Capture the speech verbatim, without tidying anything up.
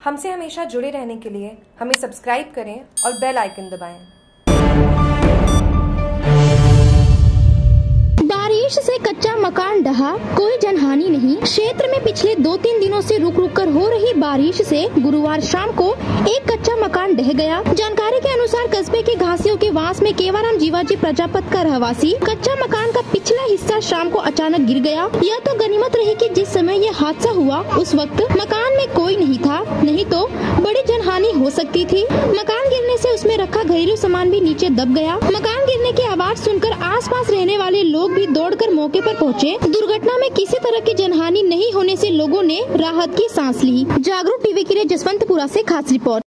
हमसे हमेशा जुड़े रहने के लिए हमें सब्सक्राइब करें और बेल आइकन दबाएं। बारिश से कच्चा मकान ढहा, कोई जनहानि नहीं। क्षेत्र में पिछले दो तीन दिनों से रुक रुक कर हो रही बारिश से गुरुवार शाम को एक कच्चा मकान ढह गया। जानकारी के अनुसार कस्बे के घासियों के वास में केवाराम जीवाजी प्रजापत का रहवासी कच्चा मकान का पिछला हिस्सा शाम को अचानक गिर गया। यह तो गनीमत रही कि जिस समय यह हादसा हुआ उस वक्त मकान में कोई नहीं था, नहीं तो बड़ी जनहानि हो सकती थी। मकान गिरने से उसमें रखा घरेलू सामान भी नीचे दब गया। मकान गिरने की आवाज सुनकर आसपास रहने वाले लोग भी दौड़कर मौके पर पहुंचे। दुर्घटना में किसी तरह की जनहानि नहीं होने से लोगों ने राहत की सांस ली। जागरूक टीवी के लिए जसवंतपुरा से खास रिपोर्ट।